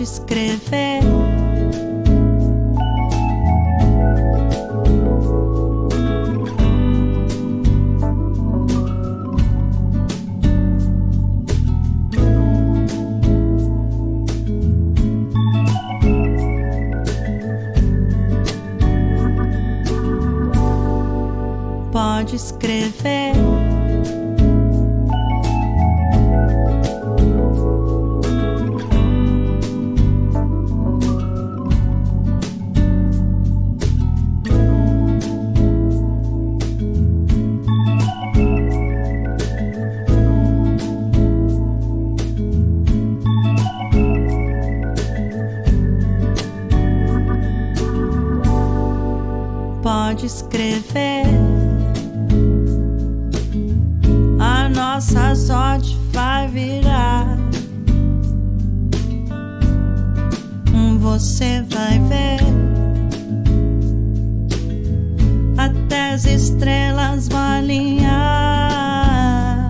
escrever. Pode escrever. Pode escrever. A nossa sorte vai virar. Você vai ver. Até as estrelas vão alinhar.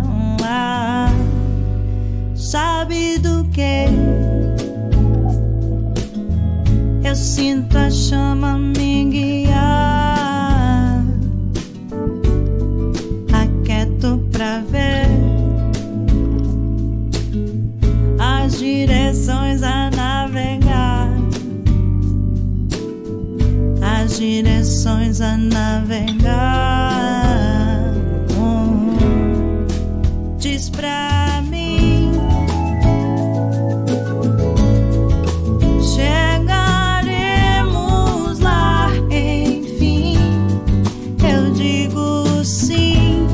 Sabe do que? Eu sinto a chama me guiar. Aquieto pra ver as direções a navegar. As direções a navegar. Diz pra mim. Chegaremos lá, enfim. Eu digo sim.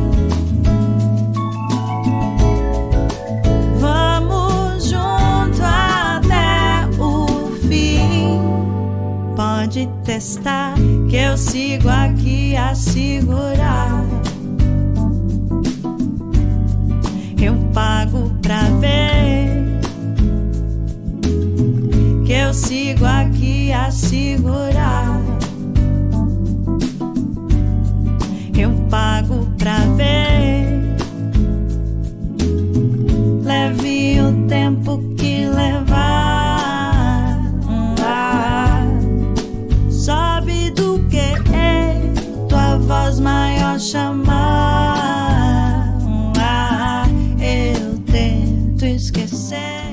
Vamos junto até o fim. Pode testar que eu sigo aqui a segurar. Eu pago pra ver que eu sigo aqui a segurar. Eu pago pra ver. Leve o tempo que levar. Sabe do que é tua voz maior chamar. Eu tento esquecer.